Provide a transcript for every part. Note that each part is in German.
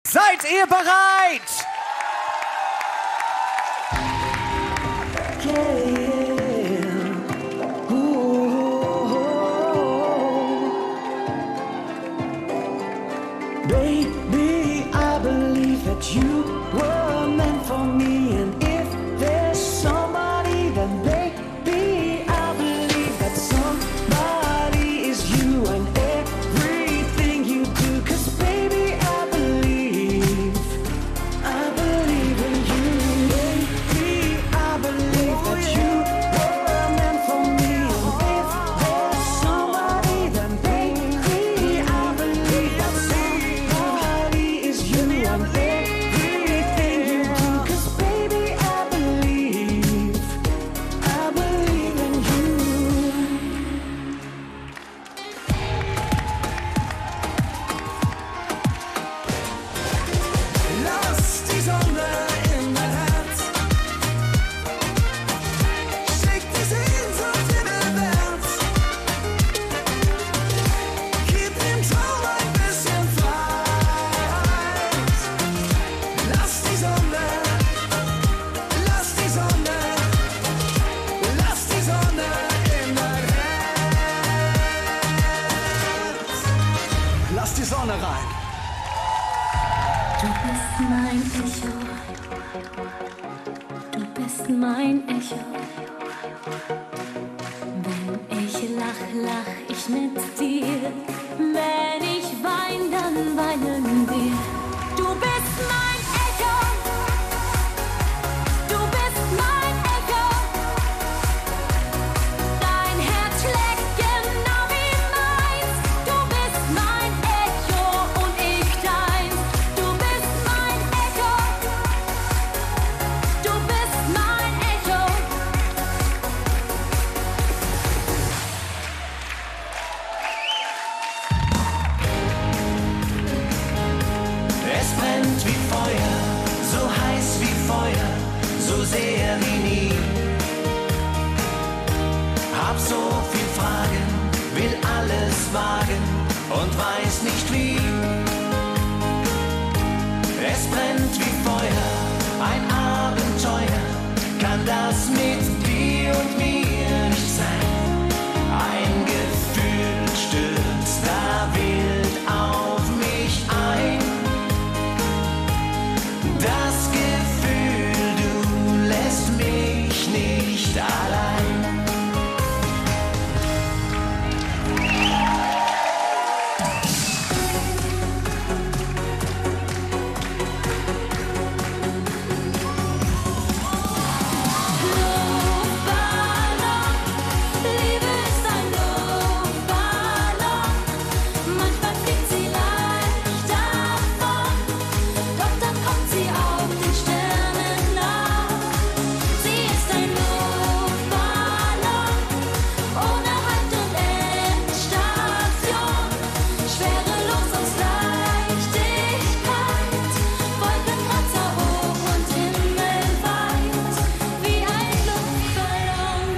Seid ihr bereit? Baby, I believe that you were meant for me, and if there's somebody, then baby, I believe that somebody is you and everything you do, 'cause baby, I believe in you. Baby, I believe that you were meant for me, and if there's somebody, then baby, I believe that somebody is you and everything you do, 'cause baby, I believe in you. Lass die Sonne in mein Herz, schick die Sehnsucht in den Herz, gib dem Traum ein bisschen Freiheit. Lass die Sonne in mein Herz. Lass die Sonne rein. Du bist mein Echo, du bist mein Echo. Wenn ich lach, lach ich mit dir. Wenn ich wein, dann weinen wir. Du bist mein Echo, du bist mein Echo. Dein Herz schlägt genau wie meins. Du bist mein Echo und ich deins. Du bist mein Echo, du bist mein Echo. Es brennt wie Feuer, so heiß wie Feuer, so sehr wie nie. Hab so viel Fragen, will alles wagen und weiß nicht wie. Es brennt wie Feuer, ein Abenteuer, kann das mit dir und mir nicht sein. Ein Gefühl stürzt da wild auf mich ein. Das Gefühl, du lässt mich nicht allein. Luftballon, Liebe ist ein Luftballon. Manchmal fliegt sie leicht davon, doch dann kommt sie auf den Sternen nach. Sie ist ein Luftballon, ohne Halt und Endstation. Schwerelos aus Leichtigkeit, Wolkenkratzer hoch und himmelweit, wie ein Luftballon.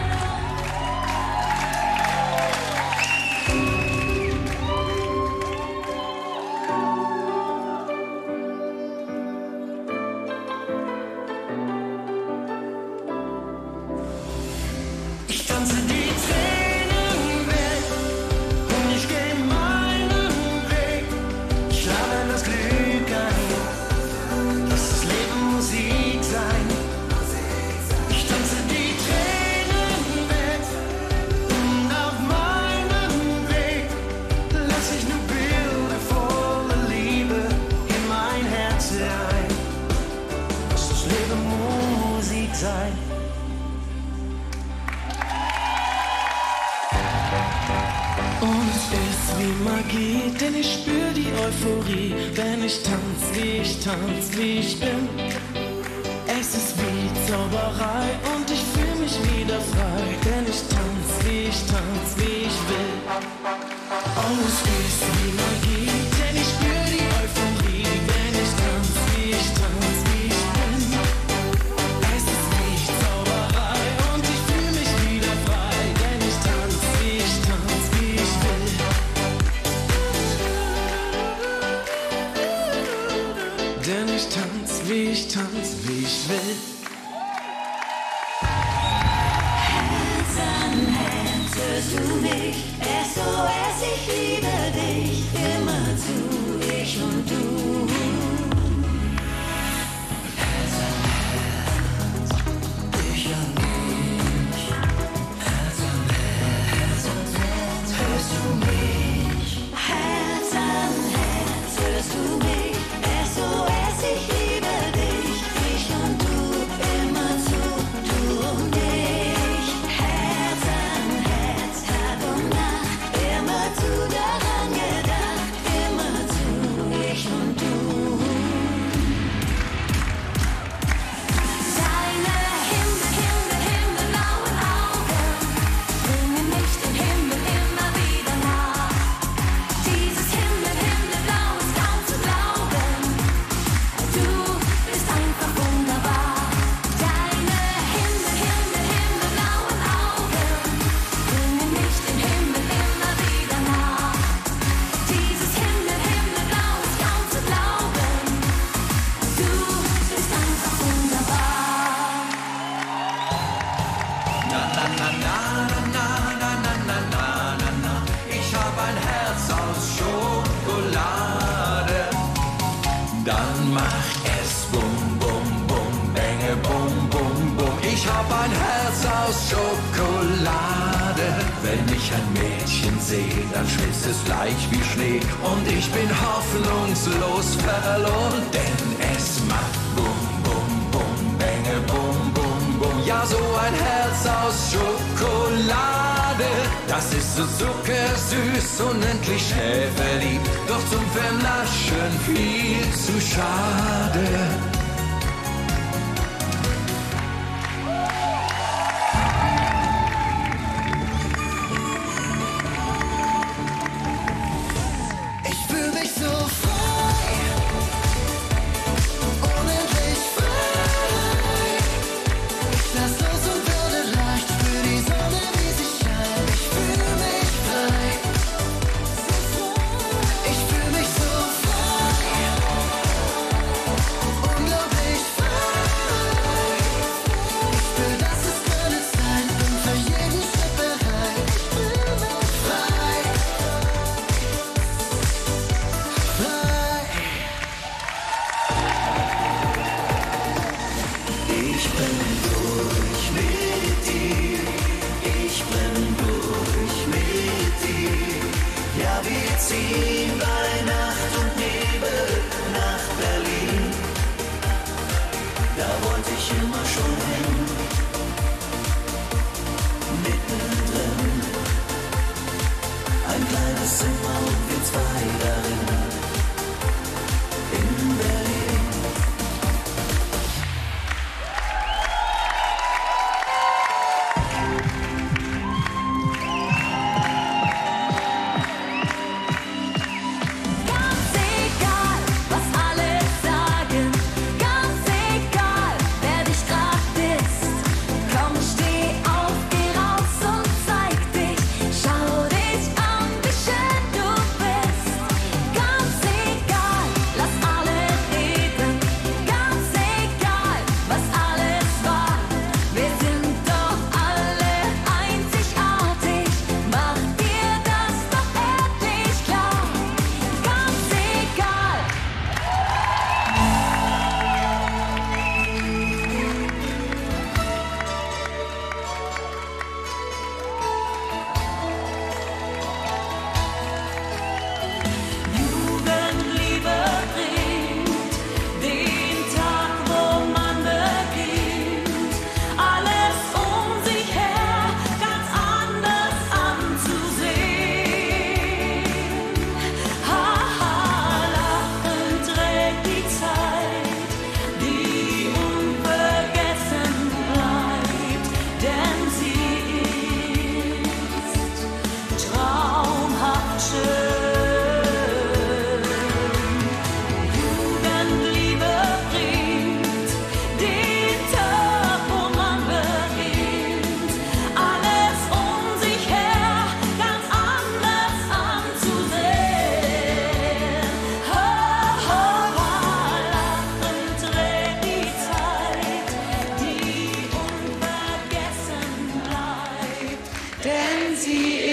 Ich tanze die Tränen weg und ich geh meinen Weg. Ich lade das Glück ein, lass das Leben Musik sein. Ich tanze die Tränen weg und auf meinem Weg lass ich nur Bilder voller Liebe in mein Herz herein. Lass das Leben Musik sein. Und es ist wie Magie, denn ich spür die Euphorie, wenn ich tanz, wie ich bin. Es ist wie Zauberei und ich fühl mich wieder frei, denn ich tanz, wie ich will. Und es ist wie Magie, denn ich spür die Euphorie, wenn ich tanz, wie ich bin. Es ist wie Zauberei und ich fühl mich wieder frei, denn ich tanz, wie ich will. denn ich tanz, wie ich will. Herz an Herz, hörst du mich? SOS, ich liebe dich, immerzu, ich und du. Herz an Herz, ich an dich. Herz an Herz, hörst du mich? Herz an Herz, hörst du mich? SOS, ich liebe dich, ich und du, immerzu, du und ich. Herz an Herz, Tag und Nacht, immerzu daran gedacht, immerzu, ich und du. Deine himmelblauen Augen bringen mich dem Himmel immer wieder nah. Dieses Himmelblau ist kaum zu glauben. Du bist einfach wunderbar. Deine himmelblauen Augen bringen mich dem Himmel immer wieder nah. Dieses Himmelblau ist kaum zu glauben. Du bist einfach wunderbar. Ich hab ein Herz aus Schokolade. Dann macht es bum, bum, bum, bänge, bum, bum, bum. Ich hab ein Herz aus Schokolade. Wenn ich ein Mädchen sehe, dann schmilzt es gleich wie Schnee. Und ich bin hoffnungslos verloren, denn es macht bum, bum, bum, bänge, bum, bum, bum. Ja, so ein Herz aus Schokolade. Das ist so zuckersüß, unendlich schnell verliebt. Doch zum Vernaschen viel zu schade. Ich fühl mich so frei, unendlich frei. Ich lass los und werde leicht für die Sonne, wie sie scheint. Ich fühl mich frei. Ich fühl mich so frei, denn sie